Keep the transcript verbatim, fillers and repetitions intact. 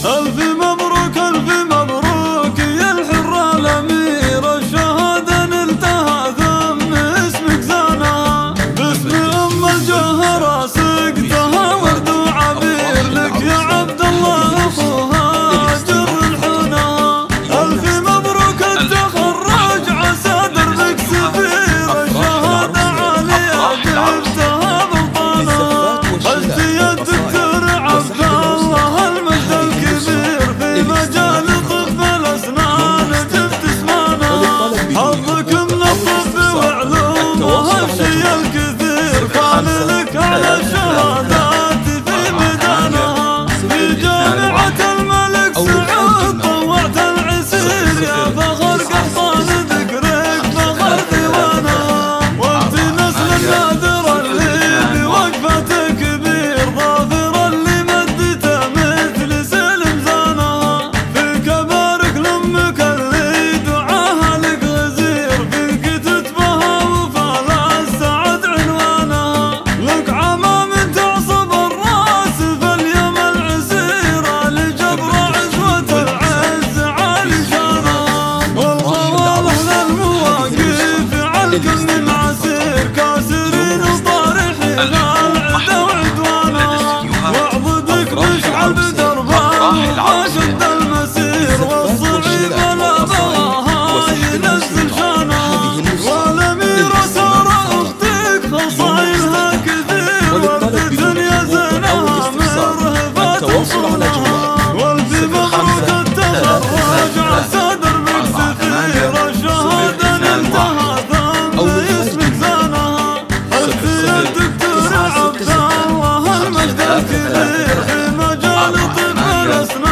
ألف مبروك ألف مبروك يا الحرة الأميرة، الشهادة نلتها ثم اسمك زانها، باسم أم الجوهرة سقتها ورد وعبير، لك يا عبد الله أخوها جر الحنى. ألف مبروك التخرج عسى دربك سفير، الشهادة عالية جبتها بوطنها، قلت يا الدكتور عبد الله المجد الكبير، في مجال طب الأسنان جبت اسمانا، حظك من الطب وعلومها الشي الكثير، كان لك على الشهادات في ميدانها، في جامعة الملك سعود طوعت العسير، يا فخر قحطان ذكرك فخر ديوانها، وانت نسل النادر اللي بوقفته كبير، ظافر اللي مدته مثل سلم زانها، فيك بارك لامك اللي دعاها لك غزير، فيك تتبهى وفلا السعد عنوانها، لك عمام تعصب الراس في اليوم العسيرة، لجبر عزوة العز عالي شانها، والخوالح للمواقف علكم من عسير، كاسرين وطارحين العدا وعدوانها، واعبدك مشعل بدربها شد المسير، والصعيب لا بغاها ينزل شانها، والأميرة سارة أختك خصايلها كثير، وردة يا زينها مرهفة صونها، والف مبروك التخرج عسى دربك سفير، الشهادة نلتها ثم اسمك زانها، قلت يا الدكتور عبد الله المجد الكبير، في مجال طب الأسنان